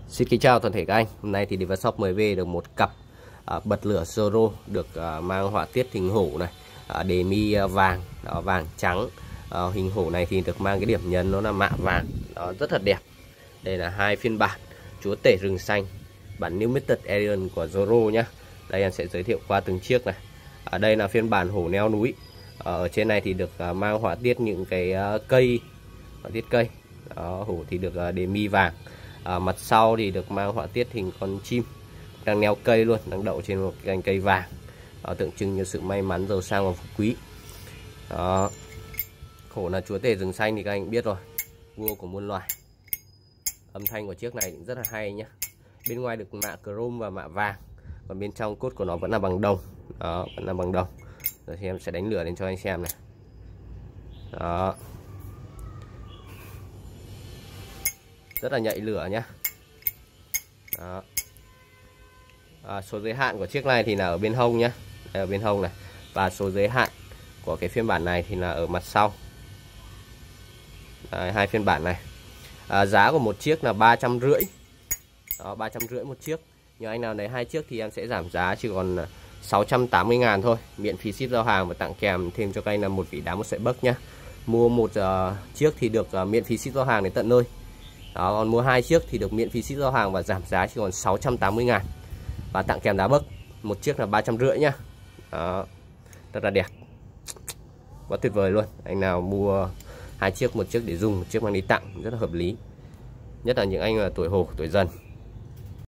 Xin kính chào toàn thể các anh. Hôm nay thì Shop mới về được một cặp bật lửa Zoro được mang họa tiết hình hổ này, đề mi vàng, vàng trắng. Hình hổ này thì được mang cái điểm nhấn nó là mạ vàng, rất là đẹp. Đây là hai phiên bản chúa tể rừng xanh, bản Limited Edition của Zoro nhá. Đây em sẽ giới thiệu qua từng chiếc này. Ở đây là phiên bản hổ leo núi. Ở trên này thì được mang họa tiết những cái cây, họa tiết cây. Hổ thì được đề mi vàng. Mặt sau thì được mang họa tiết hình con chim đang leo cây luôn, đang đậu trên một cành cây vàng, tượng trưng cho sự may mắn, giàu sang và phú quý. Hổ là chúa tể rừng xanh thì các anh biết rồi, vua của muôn loài. Âm thanh của chiếc này cũng rất là hay nhá. Bên ngoài được mạ chrome và mạ vàng, còn bên trong cốt của nó vẫn là bằng đồng. Vẫn là bằng đồng. Rồi thì em sẽ đánh lửa lên cho anh xem này. Đó. Rất là nhạy lửa nhá. Đó. Số giới hạn của chiếc này thì là ở bên hông nhá. Đây, ở bên hông này. Và số giới hạn của cái phiên bản này thì là ở mặt sau. Đấy, hai phiên bản này. Giá của một chiếc là 350. Đó, 350 một chiếc. Nhưng anh nào lấy hai chiếc thì em sẽ giảm giá chỉ còn 680.000 thôi, miễn phí ship giao hàng và tặng kèm thêm cho các anh là một vỉ đá, một sợi bấc nhá. Mua một chiếc thì được miễn phí ship giao hàng đến tận nơi. Đó, còn mua hai chiếc thì được miễn phí ship giao hàng và giảm giá chỉ còn 680.000 và tặng kèm đá bấc. Một chiếc là 350 nhá. Đó, rất là đẹp, quá tuyệt vời luôn. Anh nào mua hai chiếc, một chiếc để dùng, một chiếc mang đi tặng rất là hợp lý, nhất là những anh là tuổi hổ, tuổi dần.